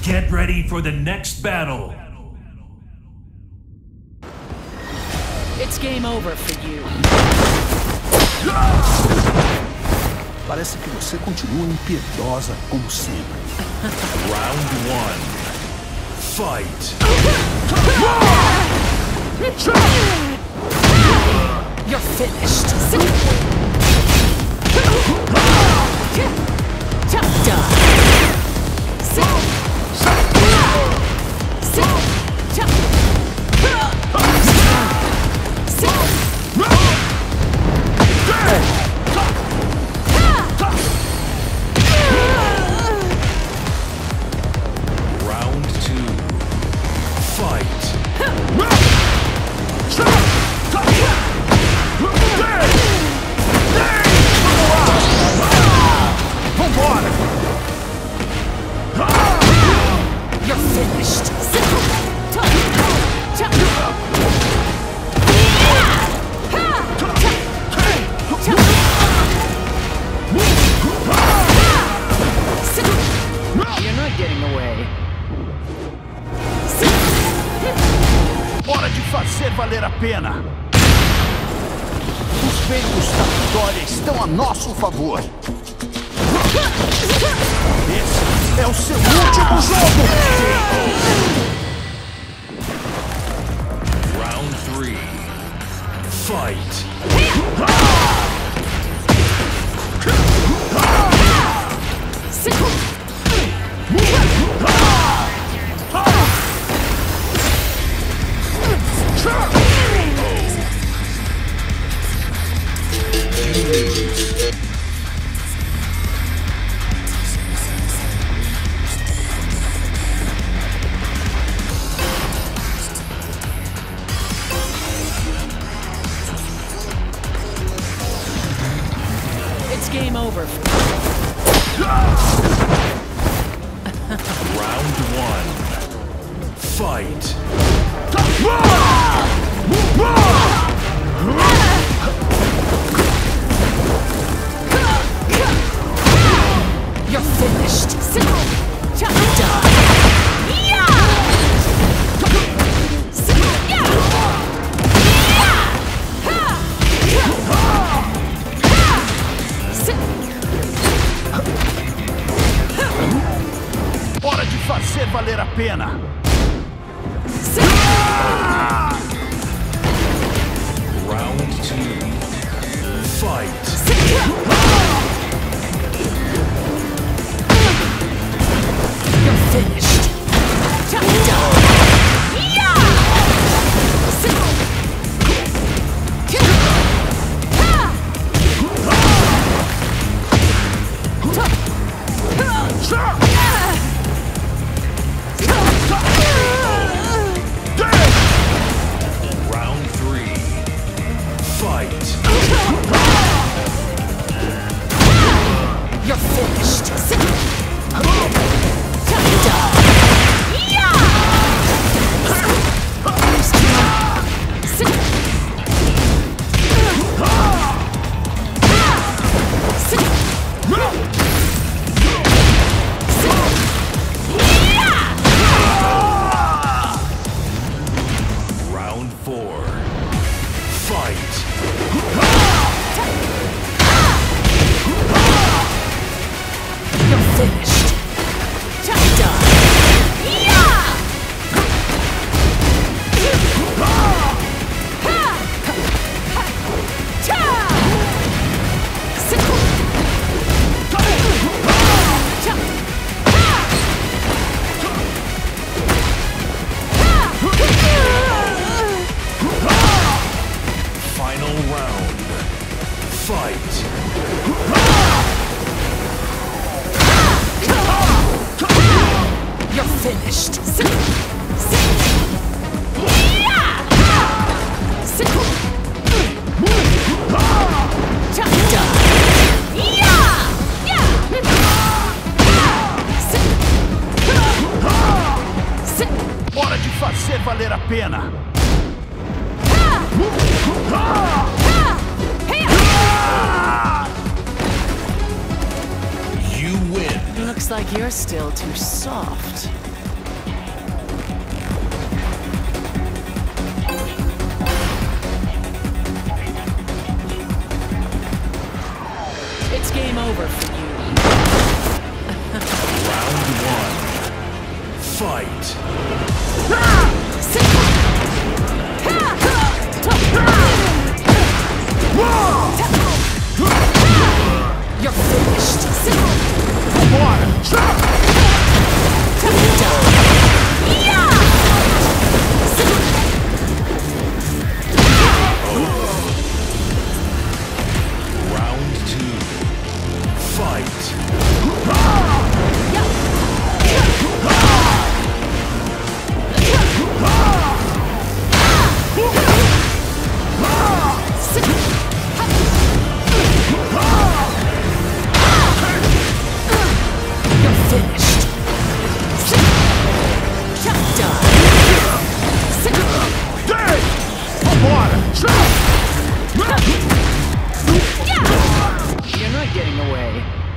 Get ready for the next battle. It's game over for you. Parece que você continua impiedosa como sempre. Round 1. Fight. You're finished. Done. Round 2. Fight. Vambora! You're finished. You're not getting away. Hora de fazer valer a pena. Os ventos da vitória estão a nosso favor. Esse é o seu último jogo! Round 3. Fight. It's game over. Round 1. Fight. You're finished. Hora de fazer valer a pena. Round 2. Fight. You're finished. Round 3. Fight. You're finished. Round 4. Fight. You're finished. Final round. Fight. You're finished. Hora de fazer valer a pena. You win. Looks like you're still too soft. over for you. Round one. Fight. You're finished. Vambora! Round two. Fight. You're finished. Done. Vambora! You're not getting away.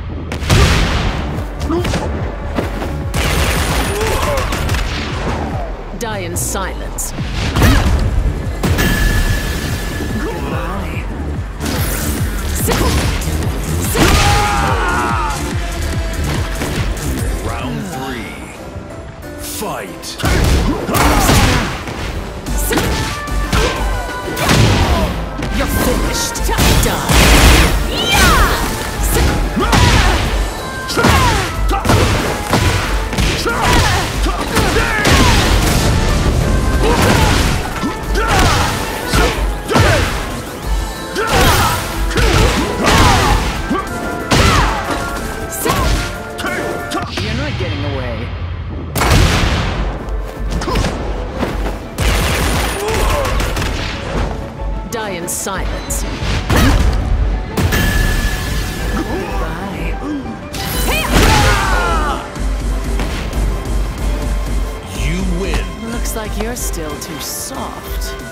Die in silence. Goodbye. Round three. Fight. You're finished. Done. You're not getting away. Die in silence. Goodbye. You win. Looks like you're still too soft.